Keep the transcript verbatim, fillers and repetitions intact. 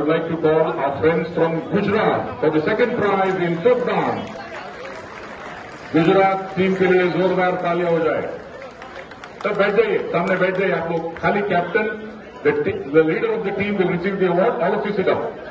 would like to call our friends from Gujarat for the second prize in folk dance. Gujarat team के लिए जोरदार तालियां हो जाए। तब बैठ जाइए, सामने बैठ जाइए आप लोग। खाली captain, the leader of the team will receive the award, all of you sit down.